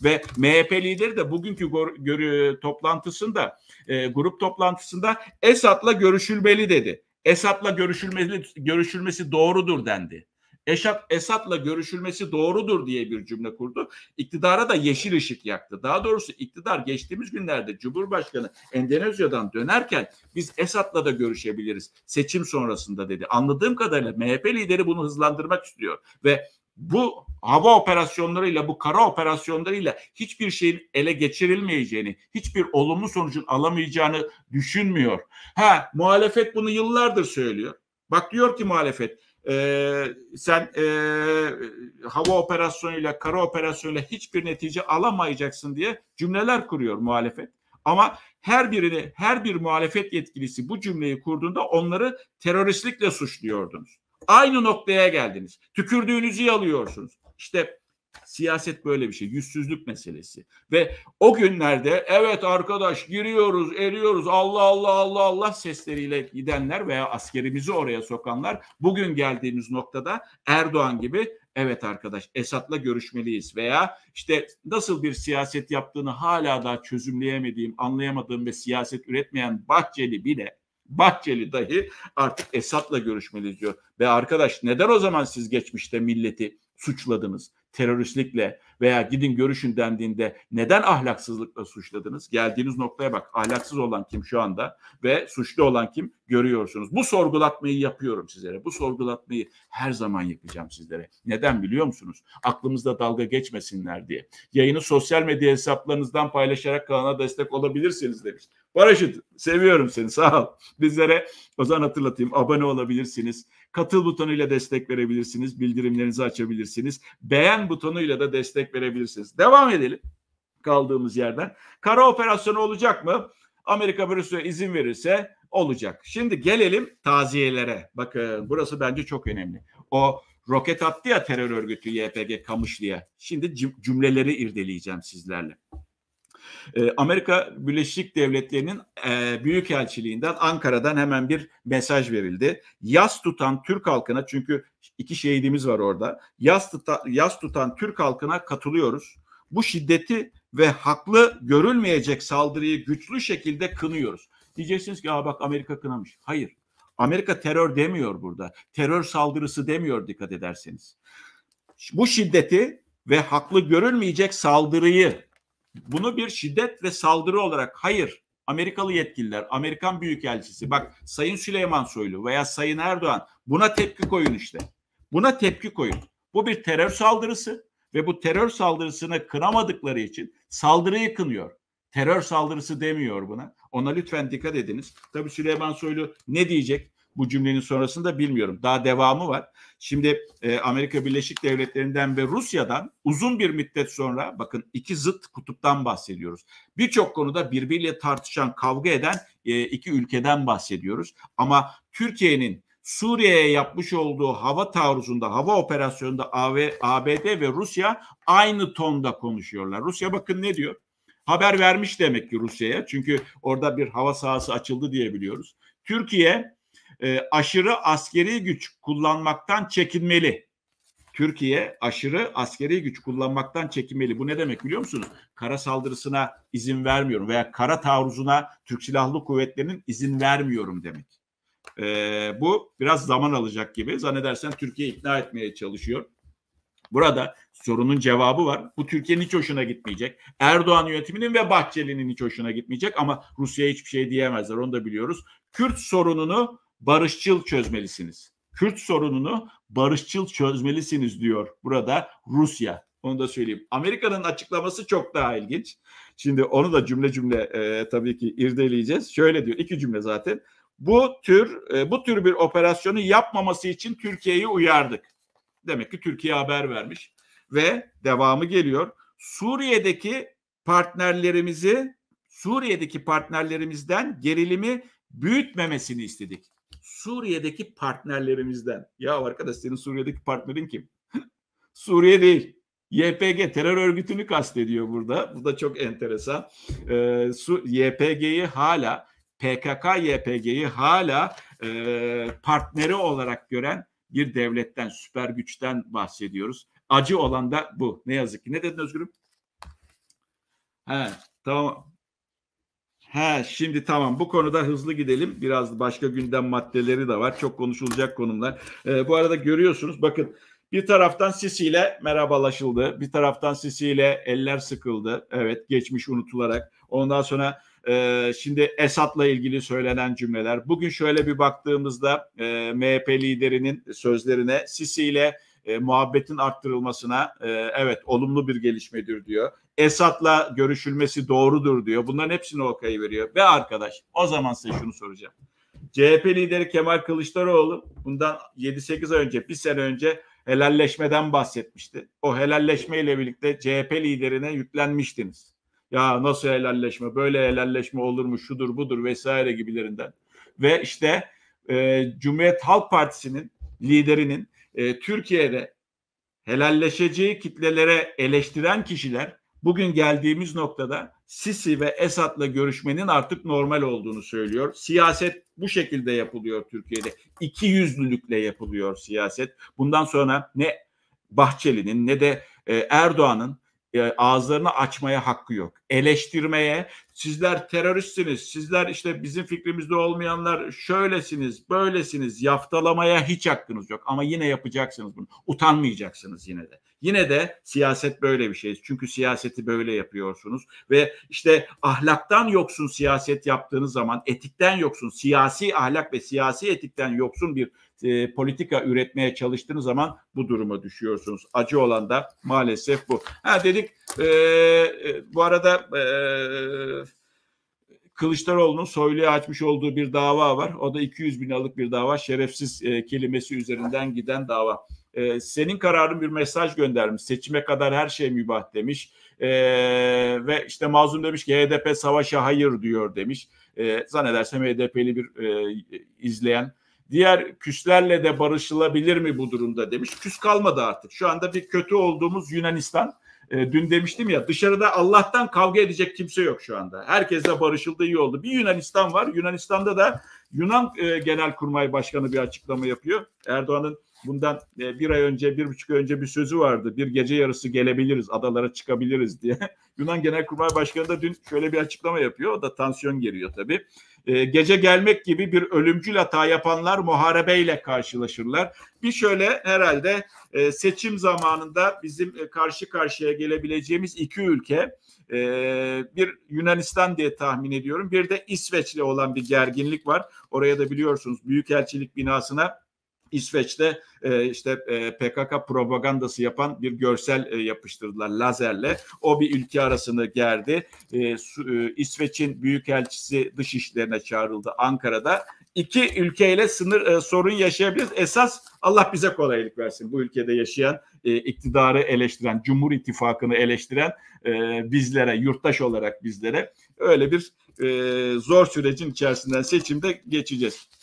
Ve MHP lideri de bugünkü toplantısında, grup toplantısında Esad'la görüşülmeli dedi. Esad'la görüşülmesi doğrudur dendi. Esad'la görüşülmesi doğrudur diye bir cümle kurdu. İktidara da yeşil ışık yaktı. Daha doğrusu iktidar geçtiğimiz günlerde Cumhurbaşkanı Endonezya'dan dönerken biz Esad'la da görüşebiliriz seçim sonrasında dedi. Anladığım kadarıyla MHP lideri bunu hızlandırmak istiyor ve bu hava operasyonlarıyla, bu kara operasyonlarıyla hiçbir şeyin ele geçirilmeyeceğini, hiçbir olumlu sonucun alamayacağını düşünmüyor. Muhalefet bunu yıllardır söylüyor. Bak diyor ki muhalefet, sen hava operasyonuyla, kara operasyonuyla hiçbir netice alamayacaksın diye cümleler kuruyor muhalefet. Ama her bir muhalefet yetkilisi bu cümleyi kurduğunda onları teröristlikle suçluyordunuz. Aynı noktaya geldiniz. Tükürdüğünüzü yalıyorsunuz. İşte siyaset böyle bir şey. Yüzsüzlük meselesi. Ve o günlerde evet arkadaş giriyoruz, eriyoruz, Allah Allah Allah Allah sesleriyle gidenler veya askerimizi oraya sokanlar bugün geldiğimiz noktada Erdoğan gibi evet arkadaş Esad'la görüşmeliyiz veya işte nasıl bir siyaset yaptığını hala daha çözümleyemediğim, anlayamadığım ve siyaset üretmeyen Bahçeli dahi artık Esad'la görüşmeliyiz diyor. Ve arkadaş neden o zaman siz geçmişte milleti suçladınız? Teröristlikle veya gidin görüşün dendiğinde neden ahlaksızlıkla suçladınız? Geldiğiniz noktaya bak. Ahlaksız olan kim şu anda ve suçlu olan kim görüyorsunuz. Bu sorgulatmayı yapıyorum sizlere. Bu sorgulatmayı her zaman yapacağım sizlere. Neden biliyor musunuz? Aklımızda dalga geçmesinler diye. Yayını sosyal medya hesaplarınızdan paylaşarak kanala destek olabilirsiniz demiş. Paraşüt seviyorum seni sağ ol. Bizlere o zaman hatırlatayım abone olabilirsiniz. Katıl butonuyla destek verebilirsiniz. Bildirimlerinizi açabilirsiniz. Beğen butonuyla da destek verebilirsiniz. Devam edelim kaldığımız yerden. Kara operasyonu olacak mı? Amerika Brüssel'e izin verirse olacak. Şimdi gelelim taziyelere. Bakın burası bence çok önemli. O roket attı ya terör örgütü YPG Kamışlı'ya. Şimdi cümleleri irdeleyeceğim sizlerle. Amerika Birleşik Devletleri'nin Büyükelçiliğinden Ankara'dan hemen bir mesaj verildi. Yas tutan Türk halkına çünkü 2 şehidimiz var orada. Yas tutan Türk halkına katılıyoruz. Bu şiddeti ve haklı görülmeyecek saldırıyı güçlü şekilde kınıyoruz. Diyeceksiniz ki bak Amerika kınamış. Hayır. Amerika terör demiyor burada. Terör saldırısı demiyor dikkat ederseniz. Bu şiddeti ve haklı görülmeyecek saldırıyı bunu bir şiddet ve saldırı olarak hayır Amerikalı yetkililer, Amerikan Büyükelçisi bak Sayın Süleyman Soylu veya Sayın Erdoğan buna tepki koyun işte. Buna tepki koyun. Bu bir terör saldırısı ve bu terör saldırısını kınamadıkları için saldırıyı kınıyor. Terör saldırısı demiyor buna. Ona lütfen dikkat ediniz. Tabii Süleyman Soylu ne diyecek? Bu cümlenin sonrasında bilmiyorum. Daha devamı var. Şimdi Amerika Birleşik Devletleri'nden ve Rusya'dan uzun bir müddet sonra bakın 2 zıt kutuptan bahsediyoruz. Birçok konuda birbiriyle tartışan, kavga eden 2 ülkeden bahsediyoruz. Ama Türkiye'nin Suriye'ye yapmış olduğu hava taarruzunda, hava operasyonunda ABD ve Rusya aynı tonda konuşuyorlar. Rusya bakın ne diyor? Haber vermiş demek ki Rusya'ya. Çünkü orada bir hava sahası açıldı diye biliyoruz. Türkiye aşırı askeri güç kullanmaktan çekinmeli. Türkiye aşırı askeri güç kullanmaktan çekinmeli. Bu ne demek biliyor musunuz? Kara saldırısına izin vermiyorum veya kara taarruzuna Türk Silahlı Kuvvetleri'nin izin vermiyorum demek. Bu biraz zaman alacak gibi. Zannedersen Türkiye ikna etmeye çalışıyor. Burada sorunun cevabı var. Bu Türkiye'nin hiç hoşuna gitmeyecek. Erdoğan yönetiminin ve Bahçeli'nin hiç hoşuna gitmeyecek ama Rusya'ya hiçbir şey diyemezler. Onu da biliyoruz. Kürt sorununu barışçıl çözmelisiniz. Kürt sorununu barışçıl çözmelisiniz diyor burada Rusya. Onu da söyleyeyim. Amerika'nın açıklaması çok daha ilginç. Şimdi onu da cümle cümle tabii ki irdeleyeceğiz. Şöyle diyor 2 cümle zaten. Bu tür bir operasyonu yapmaması için Türkiye'yi uyardık. Demek ki Türkiye haber vermiş ve devamı geliyor. Suriye'deki partnerlerimizden gerilimi büyütmemesini istedik. Suriye'deki partnerlerimizden. Ya arkadaş senin Suriye'deki partnerin kim? Suriye değil. YPG terör örgütünü kastediyor burada. Bu da çok enteresan. YPG'yi hala PKK-YPG'yi hala partneri olarak gören bir devletten, süper güçten bahsediyoruz. Acı olan da bu. Ne yazık ki. Ne dedin Özgür'üm? He, tamam. He, şimdi tamam, bu konuda hızlı gidelim. Biraz başka gündem maddeleri de var. Çok konuşulacak konular. Bu arada görüyorsunuz, bakın, bir taraftan Sisi ile merhabalaşıldı. Bir taraftan Sisi ile eller sıkıldı. Evet, geçmiş unutularak. Ondan sonra şimdi Esad'la ilgili söylenen cümleler. Bugün şöyle bir baktığımızda MHP liderinin sözlerine, Sisi ile muhabbetin arttırılmasına evet olumlu bir gelişmedir diyor. Esad'la görüşülmesi doğrudur diyor. Bunların hepsini okay veriyor. Ve arkadaş, o zaman size şunu soracağım. CHP lideri Kemal Kılıçdaroğlu bundan 7-8 ay önce, bir sene önce helalleşmeden bahsetmişti. O helalleşmeyle birlikte CHP liderine yüklenmiştiniz. Ya nasıl helalleşme, böyle helalleşme olur mu, şudur budur vesaire gibilerinden. Ve işte Cumhuriyet Halk Partisi'nin liderinin Türkiye'de helalleşeceği kitlelere eleştiren kişiler bugün geldiğimiz noktada Sisi ve Esad'la görüşmenin artık normal olduğunu söylüyor. Siyaset bu şekilde yapılıyor Türkiye'de. İkiyüzlülükle yapılıyor siyaset. Bundan sonra ne Bahçeli'nin ne de Erdoğan'ın ağızlarını açmaya hakkı yok. Eleştirmeye, sizler teröristsiniz, sizler işte bizim fikrimizde olmayanlar şöylesiniz, böylesiniz, yaftalamaya hiç hakkınız yok. Ama yine yapacaksınız bunu. Utanmayacaksınız yine de. Yine de siyaset böyle bir şey. Çünkü siyaseti böyle yapıyorsunuz. Ve işte ahlaktan yoksun siyaset yaptığınız zaman, etikten yoksun, siyasi ahlak ve siyasi etikten yoksun bir politika üretmeye çalıştığınız zaman bu duruma düşüyorsunuz. Acı olan da maalesef bu. Ha dedik bu arada Kılıçdaroğlu'nun Soylu'ya açmış olduğu bir dava var. O da 200 bin liralık bir dava. Şerefsiz kelimesi üzerinden giden dava. Senin kararın bir mesaj göndermiş. Seçime kadar her şey mübah demiş. Ve işte Mazlum demiş ki HDP savaşa hayır diyor demiş. Zannedersem HDP'li bir izleyen. Diğer küslerle de barışılabilir mi bu durumda demiş. Küs kalmadı artık. Şu anda bir kötü olduğumuz Yunanistan. Dün demiştim ya, dışarıda Allah'tan kavga edecek kimse yok şu anda. Herkesle barışıldı, iyi oldu. Bir Yunanistan var. Yunanistan'da da Yunan Genelkurmay Başkanı bir açıklama yapıyor. Erdoğan'ın bundan bir ay önce, 1,5 ay önce bir sözü vardı. Bir gece yarısı gelebiliriz, adalara çıkabiliriz diye. Yunan Genelkurmay Başkanı da dün şöyle bir açıklama yapıyor. O da tansiyon geriyor tabii. Gece gelmek gibi bir ölümcül hata yapanlar muharebeyle karşılaşırlar. Bir şöyle herhalde seçim zamanında bizim karşı karşıya gelebileceğimiz iki ülke, bir Yunanistan diye tahmin ediyorum, bir de İsveç'le olan bir gerginlik var. Oraya da biliyorsunuz Büyükelçilik binasına İsveç'te işte PKK propagandası yapan bir görsel yapıştırdılar lazerle. O bir ülke arasını gerdi. İsveç'in büyükelçisi dış işlerine çağrıldı Ankara'da. İki ülkeyle sorun yaşayabiliriz. Esas Allah bize kolaylık versin. Bu ülkede yaşayan, iktidarı eleştiren, Cumhur İttifakı'nı eleştiren bizlere, yurttaş olarak bizlere öyle bir zor sürecin içerisinden seçimde geçeceğiz.